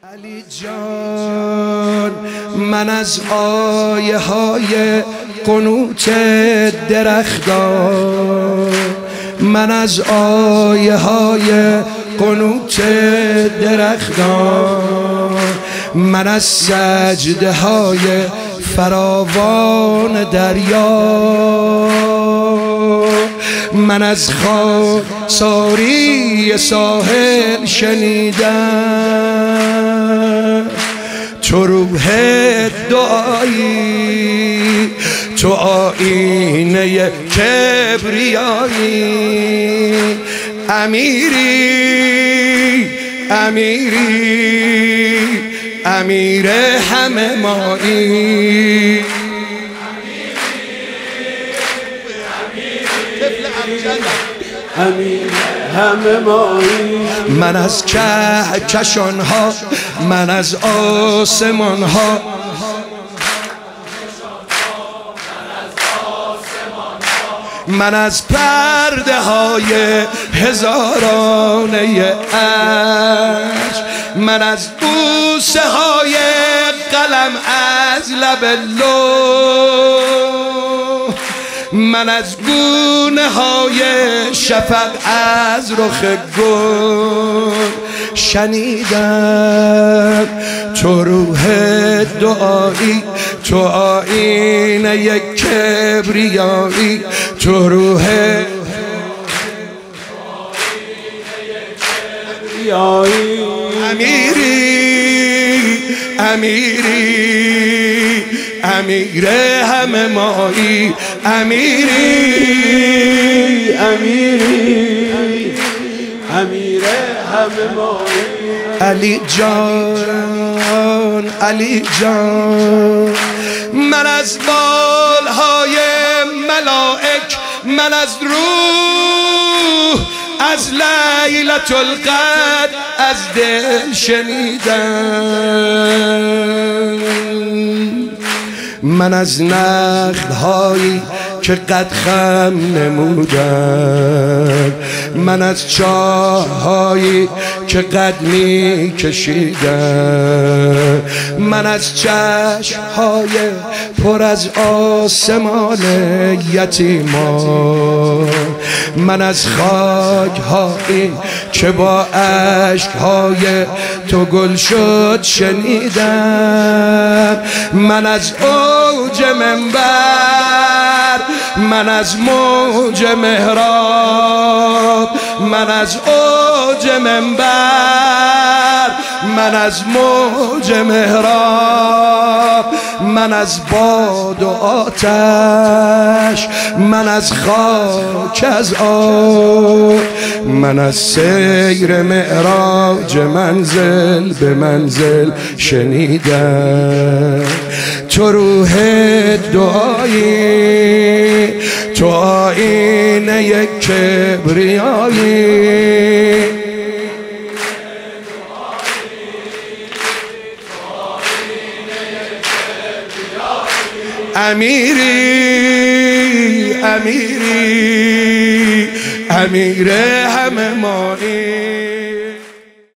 علی جان، من از آیه های قنوت درختان، من از آیه های قنوت درختان، من از سجده های فراوان دریا، من از خاکساری ساحل شنیدم تو روح دعایی، تو آینه کبریایی، امیری امیری امیر همه مایی، امیر همه مایی. من از کهکشان ها، من از آسمان ها، من از پرده های هزارانه عشق، من از بوسه های قلم از لب لوح، من از گونه های شفق از رخ گل شنیدم تو روح دعایی، تو آینه کبریایی، تو روح امیری امیری امیر همه مایی، امیری امیری امیر همه مایی. علی جان، علی جان، من از بالهای ملائک، من از روح، از لیلة القدر از دل شنیدم، من از نخل‌هایی که قد خم نمودم، من از چاه‌هایی که قد می کشیدم، من از چشم‌های پر از آسمان یتیمان، من از خاک‌هایی که با عشق‌های تو گل شد شنیدم، من از اوج منبر، من از موج محراب، من از اوج منبر، من از موج محراب، من از باد و آتش، من از خاک از آب، من از سیر معراج منزل به منزل شنیدم تو روح دعایی، تو آینه کبریایی، امیری امیری امیر همه مایی.